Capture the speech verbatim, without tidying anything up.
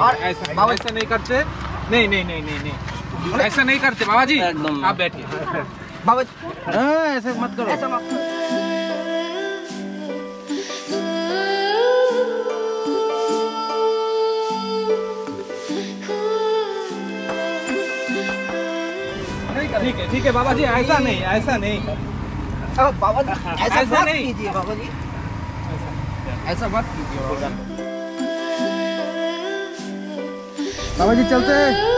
और ऐसा ऐसा नहीं करते। नहीं नहीं नहीं नहीं नहीं ऐसा नहीं करते बाबा जी, आप बैठिए। बाबा जी ऐसे मत करो, ऐसा मत करो। ठीक है ठीक है बाबा जी, ऐसा नहीं ऐसा नहीं बाबा जी ऐसा, ऐसा नहीं कीजिए बाबा जी, ऐसा मत कीजिए बाबा जी। बाबा जी चलते हैं।